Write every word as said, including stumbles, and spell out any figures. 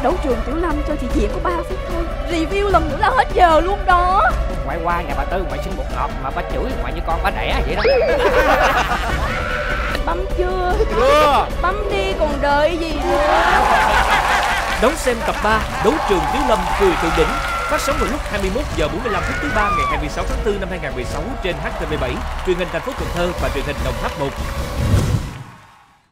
Đấu trường Tiểu Lâm cho chị Diệp có ba phút thôi. Review lần nữa là hết giờ luôn đó. Ngoại qua nhà bà Tư ngoại xin bột ngọt mà bà chửi ngoại như con bà đẻ vậy đó. Bấm chưa? Chưa. Bấm đi còn đợi gì nữa. Đón xem tập ba Đấu trường Tiểu Lâm cười thượng đỉnh, phát sóng vào lúc hai mươi mốt giờ bốn mươi lăm phút thứ ba ngày hai mươi sáu tháng tư năm hai nghìn không trăm mười sáu trên H T V bảy, truyền hình thành phố Cần Thơ và truyền hình Đồng Tháp một.